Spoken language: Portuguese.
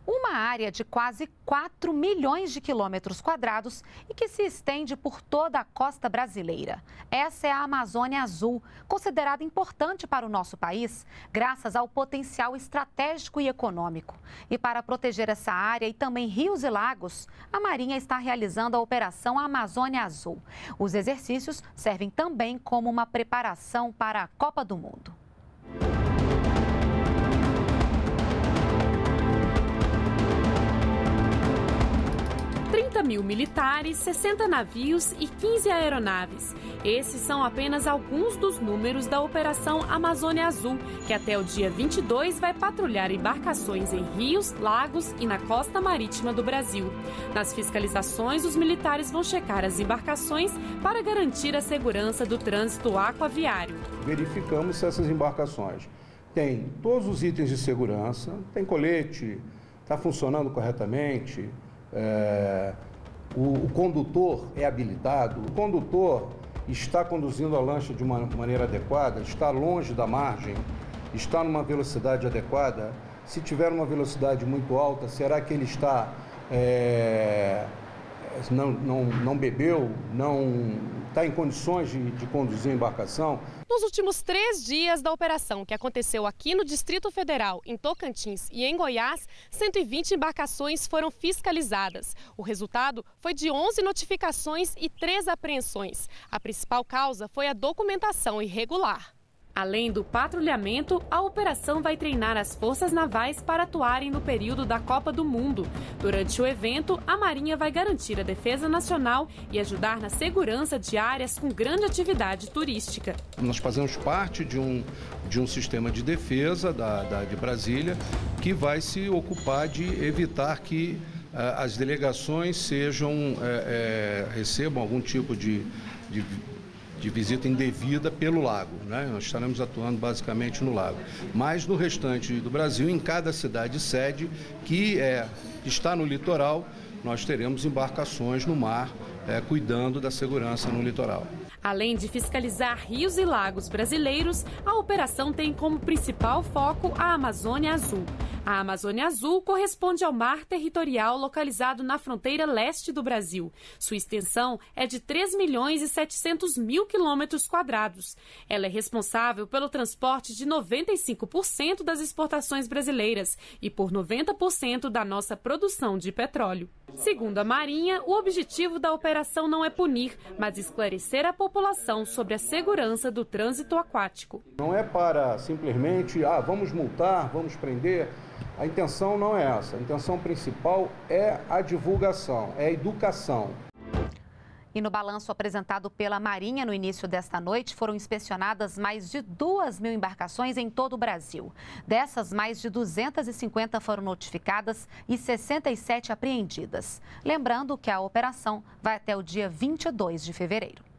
Uma área de quase 4 milhões de quilômetros quadrados e que se estende por toda a costa brasileira. Essa é a Amazônia Azul, considerada importante para o nosso país, graças ao potencial estratégico e econômico. E para proteger essa área e também rios e lagos, a Marinha está realizando a Operação Amazônia Azul. Os exercícios servem também como uma preparação para a Copa do Mundo. 30 mil militares, 60 navios e 15 aeronaves. Esses são apenas alguns dos números da Operação Amazônia Azul, que até o dia 22 vai patrulhar embarcações em rios, lagos e na costa marítima do Brasil. Nas fiscalizações, os militares vão checar as embarcações para garantir a segurança do trânsito aquaviário. Verificamos se essas embarcações têm todos os itens de segurança, tem colete, está funcionando corretamente. O condutor é habilitado, o condutor está conduzindo a lancha de uma maneira adequada, está longe da margem, está numa velocidade adequada. Se tiver uma velocidade muito alta, será que ele está não bebeu, não está em condições de conduzir a embarcação? Nos últimos 3 dias da operação, que aconteceu aqui no Distrito Federal, em Tocantins e em Goiás, 120 embarcações foram fiscalizadas. O resultado foi de 11 notificações e 3 apreensões. A principal causa foi a documentação irregular. Além do patrulhamento, a operação vai treinar as forças navais para atuarem no período da Copa do Mundo. Durante o evento, a Marinha vai garantir a defesa nacional e ajudar na segurança de áreas com grande atividade turística. Nós fazemos parte de um sistema de defesa de Brasília que vai se ocupar de evitar que as delegações recebam algum tipo de visita indevida pelo lago, né? Nós estaremos atuando basicamente no lago. Mas no restante do Brasil, em cada cidade sede que está no litoral, nós teremos embarcações no mar cuidando da segurança no litoral. Além de fiscalizar rios e lagos brasileiros, a operação tem como principal foco a Amazônia Azul. A Amazônia Azul corresponde ao mar territorial localizado na fronteira leste do Brasil. Sua extensão é de 3 milhões e 700 mil quilômetros quadrados. Ela é responsável pelo transporte de 95% das exportações brasileiras e por 90% da nossa produção de petróleo. Segundo a Marinha, o objetivo da operação não é punir, mas esclarecer a população sobre a segurança do trânsito aquático. Não é para simplesmente, vamos multar, vamos prender. A intenção não é essa. A intenção principal é a divulgação, é a educação. E no balanço apresentado pela Marinha no início desta noite, foram inspecionadas mais de 2.000 embarcações em todo o Brasil. Dessas, mais de 250 foram notificadas e 67 apreendidas. Lembrando que a operação vai até o dia 22 de fevereiro.